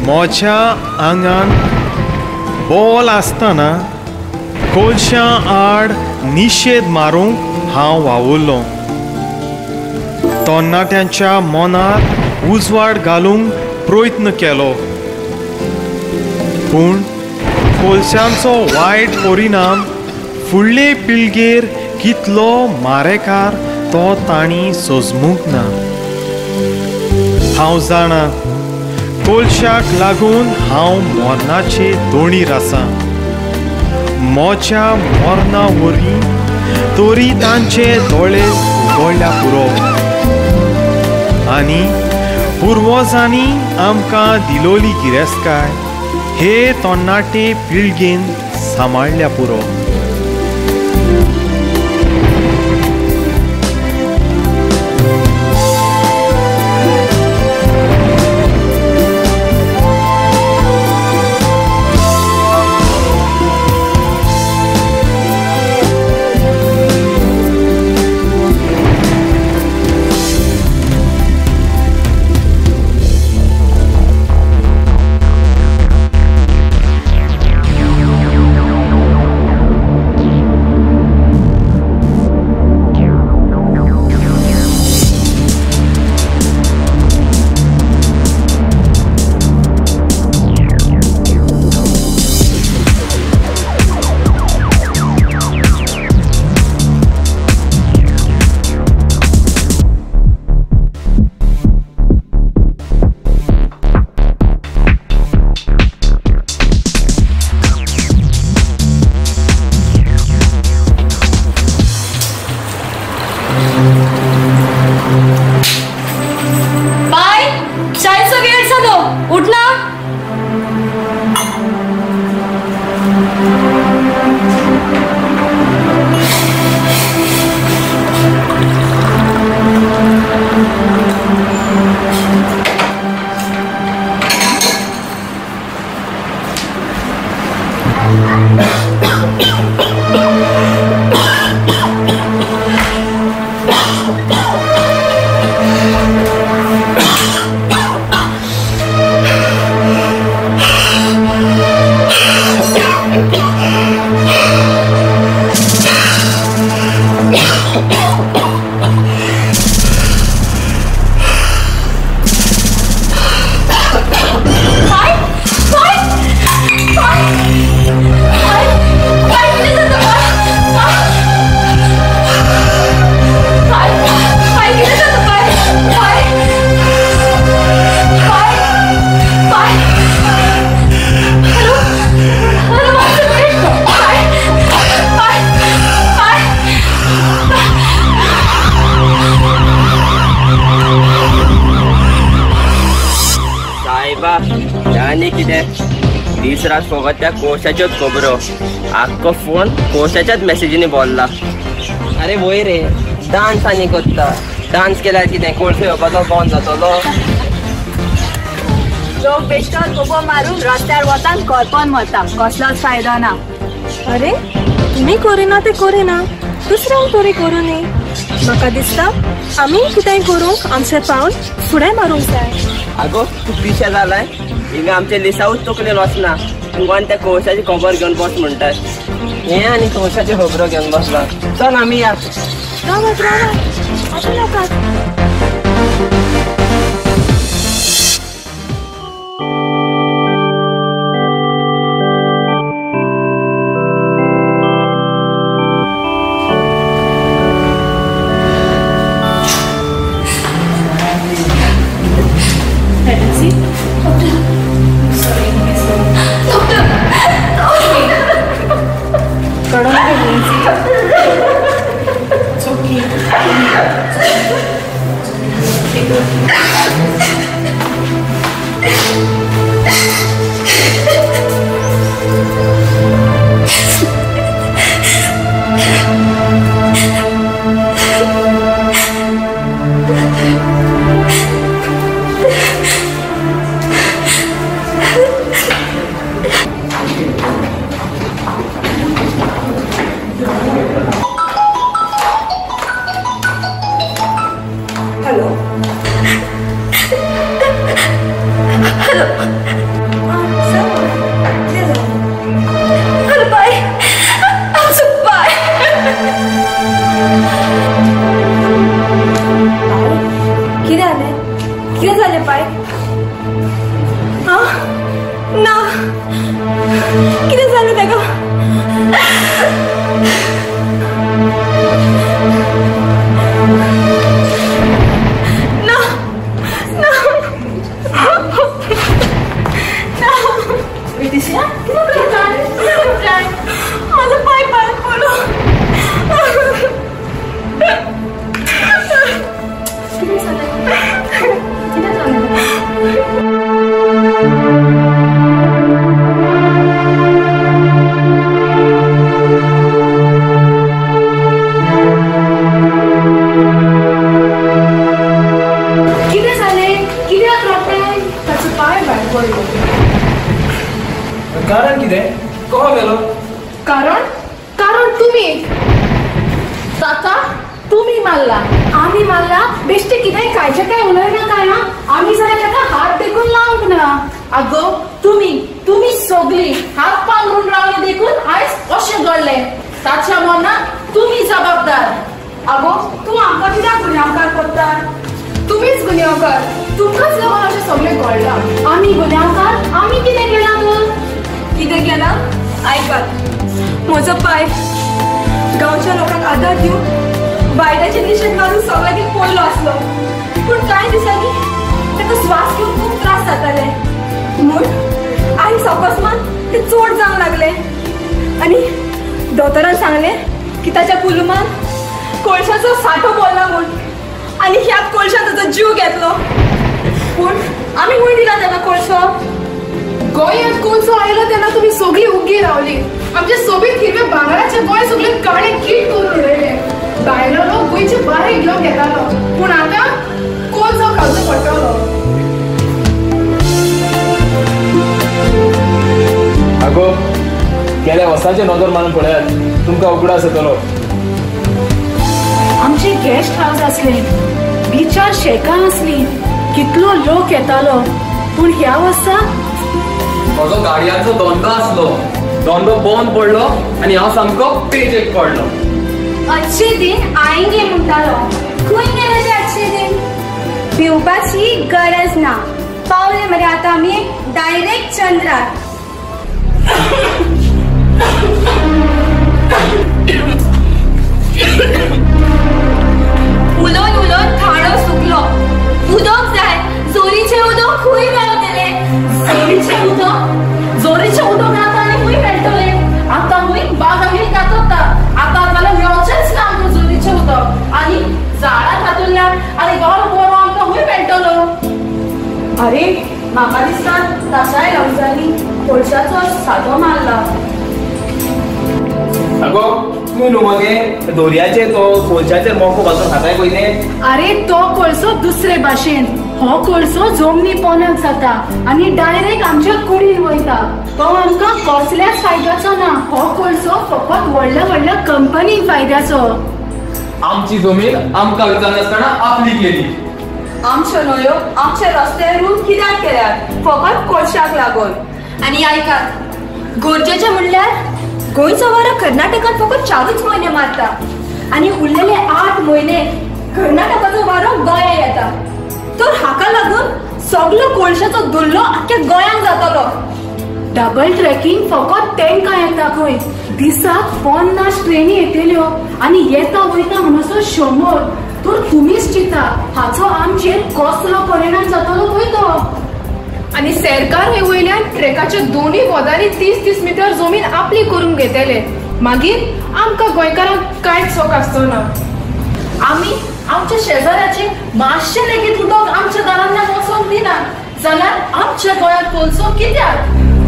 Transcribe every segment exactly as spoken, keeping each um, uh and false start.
म्हज्या आंगान बॉल आसतना कोलशां आड निशेध मारूंक हांव वावुरलों. तरणाट्यांच्या मनार उजवाड घालूंक प्रयत्न केलो, पूण कोलशांचो वायट परिणाम फुडले पिळगेर कितलो मारेकार तो तांणी सोजमूंक ना. हांव जाणा कोलशाक लागून हांव मरणाचे दोणीर आसां. म्हज्या मरणा वरी तरी तांचे दोळे उगडल्या पुरो, आनी पुर्वजांनी आमकां दिलोली गिरेस्तकाय हे तरणाटे पिळगेन सांबाळल्या पुरो. दीस रात फकत त्या कोशाच्योच खबरो. आख्खो फोन कोशाच्याच मेसेजींनी भरला. अरे वय रे, डान्स आनी करता. डान्स केल्यार कितें कोळसो येवपाचो बंद जातलो. लोक बेश्टोच खबर मारून रस्त्यार वतान करपन मरता, कसलोच फायदो ना. अरे तुमी करिना ते करिना, दुसऱ्यांक तरी करूं न्ही. म्हाका दिसता आमी कितेंय करूंक आमचे पावल फुडें मारूंक जाय. आगो तूं पिशें जालाय. हिंगा आमच्या लिसाऊच तकलेन वचना. तुमकां त्या कोळशाची खबर घेवन बस म्हणटात. हे आनी कोळशाची खबरो घेवन बसला. चल आमी या. रावात रावात आतां नाकात. It's okay. कारण कितें कहो गेलो कारण कारण तुम्ही ताका तुम्ही मारला आम्ही मारला बेश्टे कितें कायचे काय उलयना काय ना आम्ही जरा ताका हात देखून लावंक ना अगो तुम्ही तुम्ही सगळी हात पांघरून रावले देखून आयज अशें घडले ताच्या मनान तुम्ही जबाबदार अगो तूं आमकां कित्याक गुन्यांवकार करता तुम्हीच गुन्यांवकार तुमकांच लागून अशें सगळें घडलां आमी गुन्यांवकार आमी कितें केलां तर कितें केलां आयकात म्हजो पाय गांवच्या लोकांक आदार दिवंक बायलाचे निशेध घालून सगळ्यांक पयलो आसलो पूण कांय दिसांनी ताका श्वास घेवंक खूब त्रास जाताले म्हूण आयज अकस्मात ते चोड जावंक लागले आनी दोतोरान सांगलें की ताच्या कुलुमान कोळशाचो सांठो बोल्ला म्हूण आनी ह्याच कोळशान ताचो जीव घेतलो पूण आमी खंय दिला ताका कोळसो गोंयांत कोळसो आयलो तेन्ना तुमी सगळीं उगी रावली आमचे सोबीत हिरवे भांगराचे गोंय सगळे काळे कीट करून उडयले भायलो लोक गोंयचे बाहेर घेवन घेतालो पूण आतां कोळसो खावचो पडटलो आगो गेल्या वर्साचे नजर मारून पळयात तुमकां उगडास येतलो आमचे गेस्ट हाऊस असले बिचार शेकां असली कितलो लोक येतालो पूण ह्या वर्सा म्हजो गाडयांचो धंदो आसलो धंदो बंद पडलो आनी हांव सामको पेजेक पडलो अच्छे दिन आएंगे म्हणटालो खंय गेले ते अच्छे दिन भिवपाची गरज ना पावले मरे आतां आमी डायरेक्ट चंद्रार उलोवन उलोवन थाळो सुकलो उदक जाय जोरीचे उदक खंय मेळटले जोरीचे उदक जोरीचे उदक आतां आनी खंय मेळटले आतां खंय बागांनी कातता आतां जाल्यार मेळचेंच ना आमकां जोरीचे उदक आनी झाडां घातुल्ल्यान आनी गांव बरो आमकां खंय मेळटलो अरे म्हाका दिसता ताच्याय लवजांनी कोळशाचो सादो मारला आगो तुमी न्हू मगे दोरयाचे तो कोळशाचेर मोको घालून खाताय पयले अरे तो कोळसो दुसरे भाशेन हो कोळसो जमनी पोंदाक जाता आनी डायरेक्ट आमच्या कुडीन वयता तो आमकां कसल्याच फायद्याचो ना हो कोळसो फकत व्हडल्या व्हडल्या कंपनीक फायद्याचो आमची जमीन आमकां विचारनासतना आपली केली आमच्यो न्हंयो आमचे रस्ते रूट कित्याक केल्यात फकत कोळशाक लागून आनी आयकात गरजेचें म्हणल्यार गोंयचो वारो कर्नाटकात फकत चारूच म्हयने मारता आनी उरलेले आठ म्हयने कर्नाटकाचो वारो गोंया येता तर हाका लागून सगळो कोळशाचो दुल्लो आख्ख्या गोंयांत जातलो डबल ट्रेकिंग फकत तेंकां येता खंय दिसाक पन्नास ट्रेनी येतल्यो आनी येता वयता म्हणसर शंबर तर तुमीच चिंता हाचो आमचेर कसलो परिणाम जातलो पळय तो आनी सरकार हे वयल्यान ट्रेकाच्या दोनूय वदांनी तीस तीस मिटर जमीन आपली करून घेतले मागीर आमकां गोंयकारांक कांयच सोक आसचो ना आमी आमच्या शेजाऱ्याचे मातशें लेगीत उदक आमच्या दारांतल्यान वचोंक दिना जाल्यार आमच्या गोंयांत कोळसो कित्याक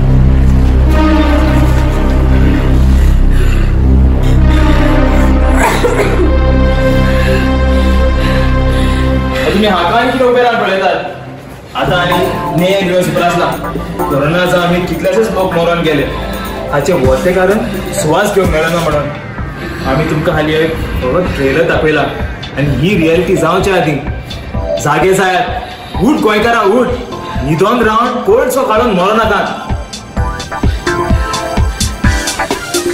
तुम्ही हाकान कितें उबे रावन पळयतात आतां आनी नेय दिवस आसला कोरोनाचो आमी कितलेशेच लोक मरून गेले हाचे व्हडलें कारण सुवास घेवंक मेळना म्हणून आमी तुमकां हालीं एक फकत ट्रेलर दाखयला आनी ही रियलिटी जावच्या आदीं जागे जायात उठ गोंयकारा उठ न्हिदोन रावन कोळसो काडून मरो नाकात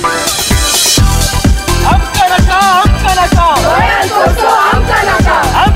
आमकां नाका आमकां नाका गोंयांत कोळसो आमकां नाका